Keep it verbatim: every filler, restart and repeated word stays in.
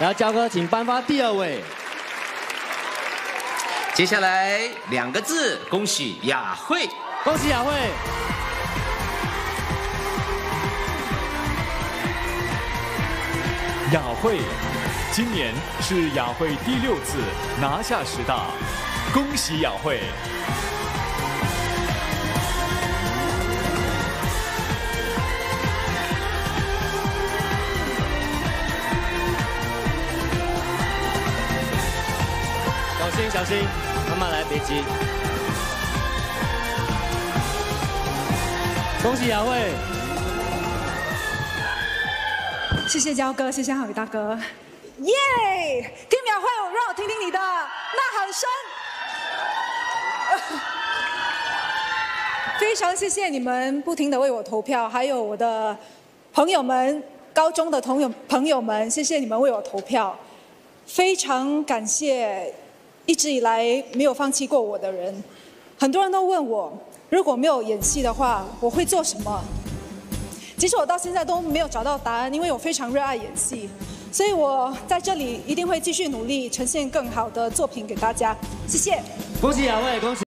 然后焦哥，请颁发第二位。 接下来两个字，恭喜雅慧， 恭喜雅慧。 雅慧，今年是雅慧第六次拿下十大，恭喜雅慧。 小心，小心，慢慢来，别急。恭喜雅慧！ 谢谢焦哥，谢谢浩宇大哥。耶！听秒会，让我听听你的呐喊声。非常谢谢你们不停的为我投票，还有我的朋友们，高中的同友朋友们，谢谢你们为我投票。非常感谢。 一直以来没有放弃过我的人，很多人都问我，如果没有演戏的话，我会做什么？其实我到现在都没有找到答案，因为我非常热爱演戏，所以我在这里一定会继续努力，呈现更好的作品给大家。谢谢， 恭喜雅慧，恭喜。